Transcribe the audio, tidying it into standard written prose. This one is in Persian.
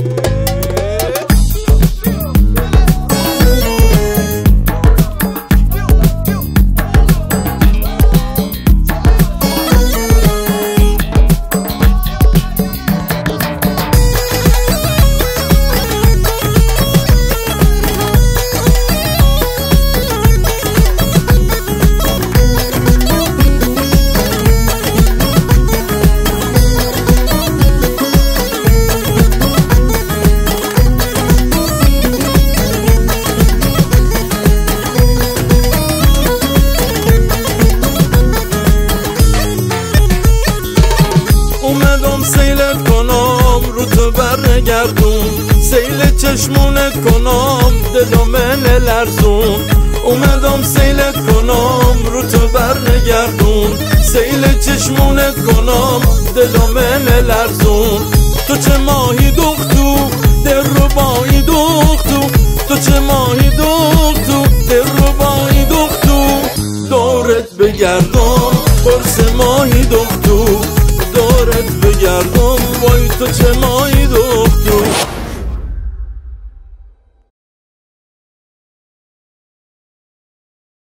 اومدم سیلت کنم رو تو برنگردون، سیل چشمونت کنم دلم لرزون. اومدم سیلت کنم رو تو برنگردون، سیل چشمونت کنم دلم لرزون. تو چه ماهی دختو در رو بایی دختو، تو چه ماهی دختو در رو بایی دختو. دورت بگردم قرص ماهی دختو، دورت بگردم وای تو چه ماهی